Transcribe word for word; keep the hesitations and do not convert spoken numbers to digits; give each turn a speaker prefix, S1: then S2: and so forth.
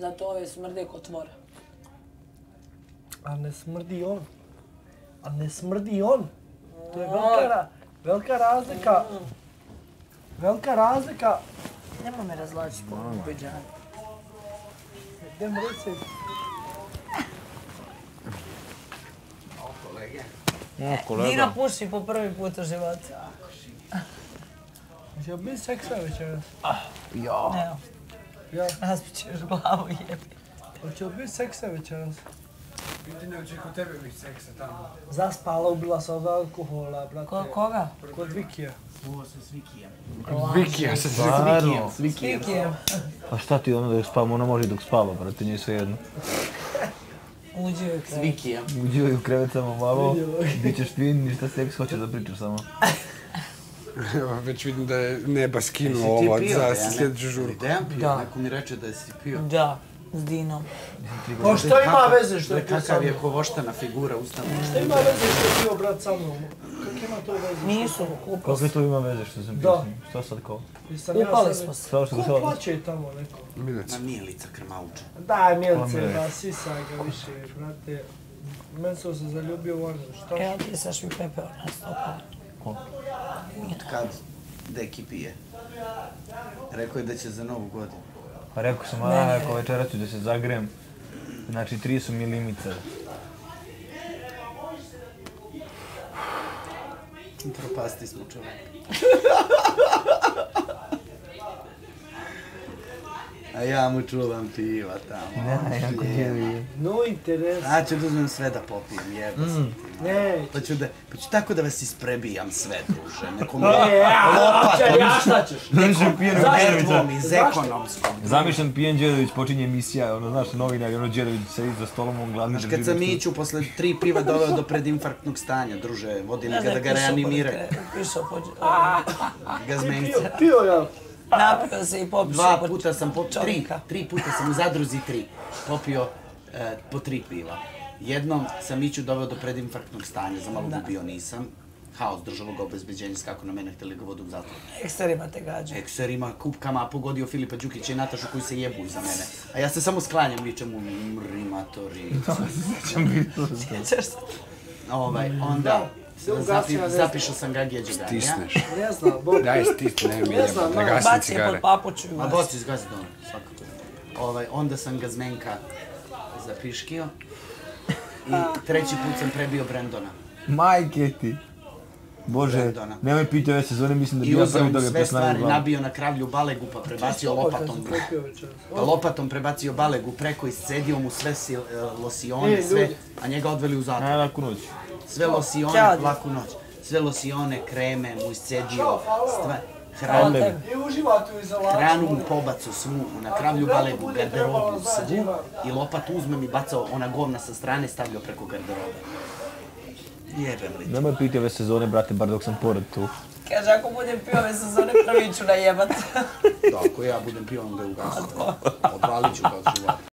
S1: Zato ove smrde ko tvora.
S2: A ne smrdi on. A ne smrdi on. To je velika, velika razlika. Velika razlika.
S1: Nemo me razlačiti po ovom pidžanu.
S2: Idem recept.
S3: O, kolega.
S1: Dino puši po prvi put u životu.
S2: Će biti seksa večeras?
S3: Ja.
S1: Evo,
S2: Ja.
S1: razbit ćeš glavu jebi.
S2: Hoće li biti seksa večeras?
S4: Pitanje hoće kod tebe biti seksa tamo.
S2: Zaspala, ubila se od alkohola, brate.
S1: Ko, koga?
S2: Kod Vikija.
S4: Ovo sa Svikijem.
S3: Vikija se stvarno.
S1: Vikijem.
S3: Pa šta ti ono dok spava, ona može dok spava, brate, nije svejedno.
S1: Uđi u krevet.
S4: Svikijem.
S3: Uđivaju u krevet samo malo, bit ćeš fin, ništa seks, hoćeš da pričaš samo.
S4: Evo, već vidim da je Neba skinuo
S5: Jesi ti
S4: ovo
S5: pio,
S4: za
S5: Dejane?
S4: sljedeću žurku.
S5: Dejan pio,
S1: Da.
S5: neko mi reče da si pio.
S1: Da, s Dinom.
S2: Pa što ima veze što je pio sa
S5: Kakav je
S2: mnom?
S5: kovoštana figura ustavna.
S2: Što ima veze što je pio brat sa mnom? Kako ima to veze?
S1: Nisu, kupili
S3: Kako to ima veze što sam pio
S2: Da.
S3: s njim? Šta sad kao?
S2: Jesam ja
S1: Upali
S2: sad-
S1: smo se.
S3: Kao što
S2: Ko
S3: ga sad...
S2: plaće tamo neko?
S4: Milec.
S5: Ma nije lica krmauča.
S2: Daj Milce,
S3: Kome?
S2: da sisaj ga više, brate. Men sam se zaljubio u Anu, šta?
S1: Evo ti saš mi pepeo na stopa.
S5: Od kad deki pije? Rekao je da će za novu godinu.
S3: Pa rekao sam,
S1: Ne,
S3: a,
S1: ne.
S3: ako večeras ću da se zagrem. Znači, tri su mi limice.
S5: Propasti smo čovjek. A ja mu čuvam piva tamo.
S3: Ne, jako djelujem.
S2: No interes.
S5: A ću da uzmem sve da popijem, jeba se ti.
S2: Ne.
S5: Pa ću, da, pa ću tako da vas isprebijam sve, druže. Nekom
S2: Ne, ja, čaj, ja šta ćeš?
S3: Zamišljam pijen
S5: Mertvom iz
S2: Zašto?
S5: ekonomskog.
S3: Zamišljam pijen Đedović, počinje emisija, ono, znaš, novinar, ono, Đedović sedi za stolom, on gladni
S5: Znaš, kad sam Miću posle tri piva doveo do predinfarktnog stanja, druže, vodim ga da ga reanimiraju.
S1: Pišao pođe.
S5: Gazmenca.
S2: Pio, pio ja.
S1: Napio se i popišao
S5: Dva
S1: po
S5: puta sam popio, tri,
S1: čovjeka.
S5: tri puta sam u zadruzi tri, popio e, po tri piva. Jednom sam Miću doveo do predinfarktnog stanja, za malo ubio nisam. Haos državnog obezbeđenja, skako na mene, htjeli ga vodu u zatvor.
S1: Eksterima te gađa.
S5: Ekserima, kupkama, pogodio Filipa Đukića i Natašu koji se jebu iza mene. A ja se samo sklanjam, vičem mu mrimatori.
S1: Sjećaš se?
S5: Ovaj, onda
S2: ugasio,
S5: zapi,
S2: ne znam.
S5: zapišao sam ga Geđu Ganija.
S4: Stisneš.
S2: Ne znam, Bog.
S4: Daj stisni, ne mi
S2: Ne znam,
S4: jeba, da
S2: ma,
S4: gasim
S1: Baci je pod
S4: cigare.
S1: papuču i
S5: A
S1: baci.
S5: boci izgazi doma, svakako. Ovaj, onda sam ga Zmenka zapiškio. I treći put sam prebio Brendona.
S3: Majke ti. Bože,
S5: Brendona.
S3: nemoj pitati ove sezone, mislim da bi
S5: I
S3: ja
S5: uzeo
S3: prvi
S5: mu
S3: dobio
S5: sve
S3: pesnavu
S5: stvari,
S3: glavu.
S5: nabio na kravlju balegu pa prebacio
S2: Kad
S5: lopatom.
S2: sam popio večeras.
S5: Pa lopatom prebacio balegu preko, iscedio mu sve sil, e, losione,
S2: E,
S5: sve,
S2: ljudi.
S5: a njega odveli u zatvor.
S3: Aj, laku noć.
S5: Sve losione,
S1: Ćao, djeco.
S5: laku noć. Sve losione, kreme mu iscedio, stva,
S1: Hvala
S5: hranu,
S1: tebi.
S2: I uživate u izolaciji.
S5: hranu mu pobacu svu, na kravlju balegu, garderobu svu i lopatu uzmem i bacao ona govna sa strane, stavljao preko garderobe. Jebem li.
S3: Nemoj pitati ove sezone, brate, bar dok sam pored tu.
S1: Kaže, ako budem pio ove sezone, prvi ću najebat.
S5: Da, ako ja budem pio, onda je ugasio. Odvalit ću ga od života.